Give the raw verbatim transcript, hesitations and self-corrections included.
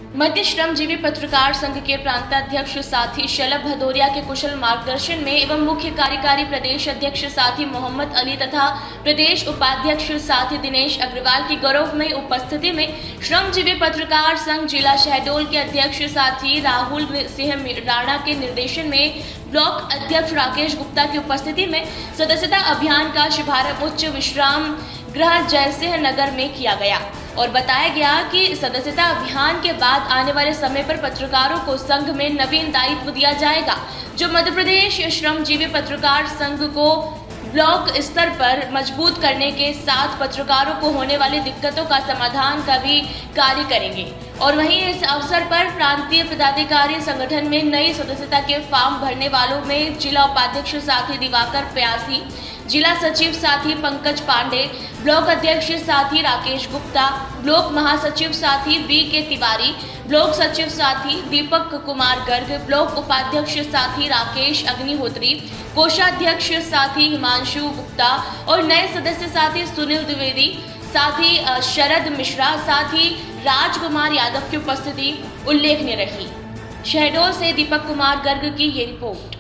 मध्य श्रमजीवी पत्रकार संघ के प्रांताध्यक्ष साथी शलभ भदौरिया के कुशल मार्गदर्शन में एवं मुख्य कार्यकारी प्रदेश अध्यक्ष साथी मोहम्मद अली तथा प्रदेश उपाध्यक्ष साथी दिनेश अग्रवाल की गौरवमयी उपस्थिति में श्रमजीवी पत्रकार संघ जिला शहडोल के अध्यक्ष साथी राहुल सिंह राणा के निर्देशन में ब्लॉक अध्यक्ष राकेश गुप्ता की उपस्थिति में सदस्यता अभियान का शुभारंभ उच्च विश्राम गृह जयसिंह नगर में किया गया और बताया गया कि सदस्यता अभियान के बाद आने वाले समय पर पत्रकारों को संघ में नवीन दायित्व दिया जाएगा, जो मध्य प्रदेश श्रमजीवी पत्रकार संघ को ब्लॉक स्तर पर मजबूत करने के साथ पत्रकारों को होने वाली दिक्कतों का समाधान का भी कार्य करेंगे। और वहीं इस अवसर पर प्रांतीय पदाधिकारी संगठन में नई सदस्यता के फॉर्म भरने वालों में जिला उपाध्यक्ष साथी दिवाकर प्यासी, जिला सचिव साथी पंकज पांडे, ब्लॉक अध्यक्ष साथी राकेश गुप्ता, ब्लॉक महासचिव साथी बी के तिवारी, ब्लॉक सचिव साथी दीपक कुमार गर्ग, ब्लॉक उपाध्यक्ष साथी राकेश अग्निहोत्री, कोषाध्यक्ष साथी हिमांशु गुप्ता और नए सदस्य साथी सुनील द्विवेदी, साथी शरद मिश्रा, साथी राजकुमार यादव की उपस्थिति उल्लेखनीय रही। शहडोल से दीपक कुमार गर्ग की ये रिपोर्ट।